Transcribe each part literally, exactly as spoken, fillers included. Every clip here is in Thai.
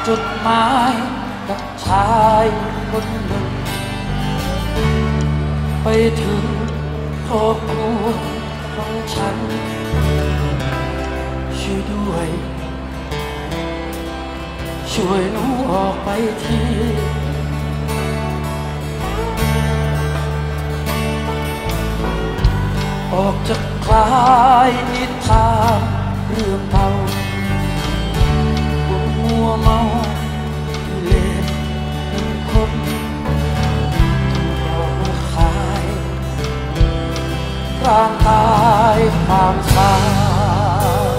จดหมายกับชายคนหนึ่งไปถึงครอบครัวของฉันช่วยด้วยช่วยหนูออกไปทีออกจากคลายนิทานเรื่องเก่ามัวเมาเล่นเป็นคนเอามาขายร่างกายความสาว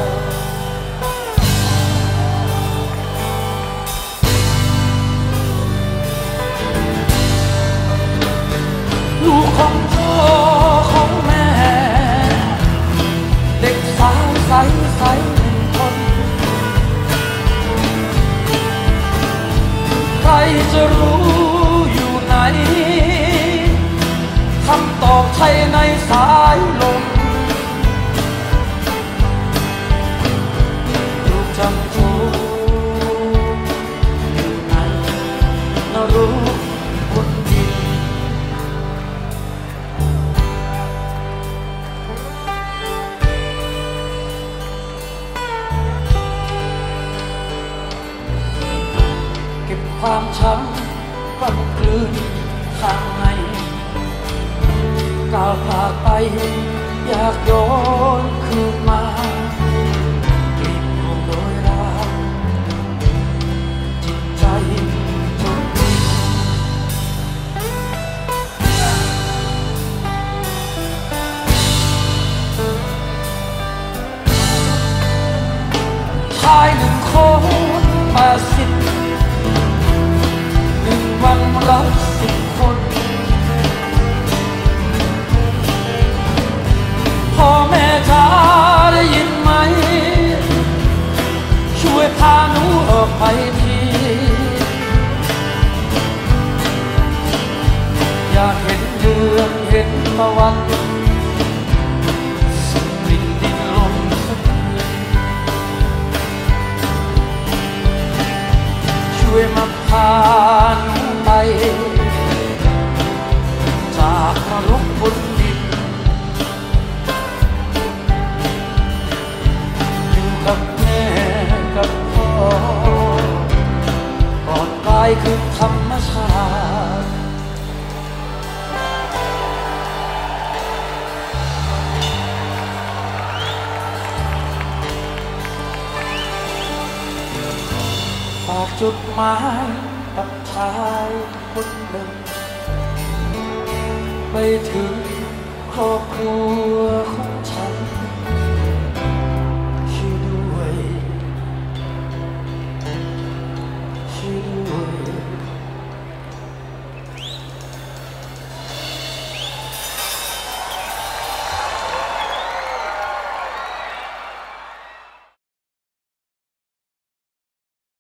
ลูกของพ่อของแม่เด็กสาวใสใสหนึ่งคนใครจะรู้อยู่ไหนคำตอบใช่ในสายลมลูกจำทุกอยู่ไหนนรกบนดินเก็บความช้ำฝังกลืนข้างในก้าวผ่านไปอยากย้อนคืนมากลิ่นของโดยราจิตใจจนดิ้นชายหนึ่งคนมาสิบหนึ่งวันรับสิบคนพ่อแม่จ๋าได้ยินไหมช่วยพาหนูออกไปทีอยากเห็นเดือนเห็นตะวันสักกลิ่นดินลมสักคืนช่วยมาพาหนูไปจากนรกบนดินอยู่กับแม่กับพ่อปลอดกายคือธรรมชาติฝากจดหมายกับชายคนหนึ่งไปถึงครอบครัว